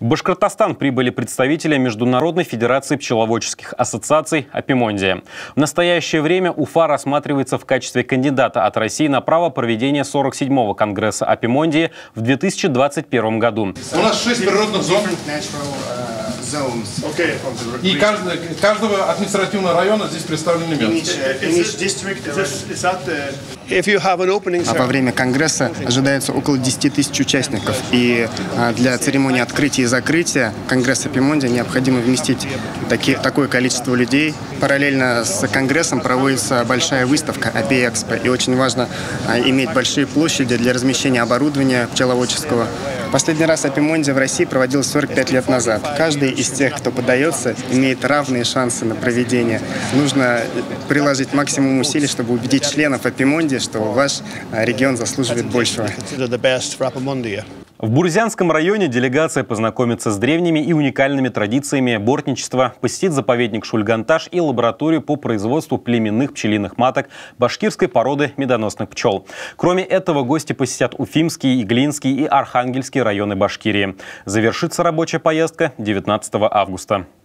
В Башкортостан прибыли представители Международной федерации пчеловодческих ассоциаций «Апимондия». В настоящее время Уфа рассматривается в качестве кандидата от России на право проведения 47-го конгресса «Апимондии» в 2021 году. У нас 6 природных зон. И каждого административного района здесь представлены места. А во время конгресса ожидается около 10 тысяч участников. И для церемонии открытия и закрытия конгресса «Апимондия» необходимо вместить такое количество людей. Параллельно с конгрессом проводится большая выставка «Апиэкспо». И очень важно иметь большие площади для размещения оборудования пчеловодческого. Последний раз «Апимондия» в России проводилась 45 лет назад. Каждый из тех, кто подается, имеет равные шансы на проведение. Нужно приложить максимум усилий, чтобы убедить членов «Апимондии», что ваш регион заслуживает большего. В Бурзянском районе делегация познакомится с древними и уникальными традициями бортничества, посетит заповедник Шульганташ и лабораторию по производству племенных пчелиных маток башкирской породы медоносных пчел. Кроме этого, гости посетят Уфимский, Иглинский и Архангельский районы Башкирии. Завершится рабочая поездка 19 августа.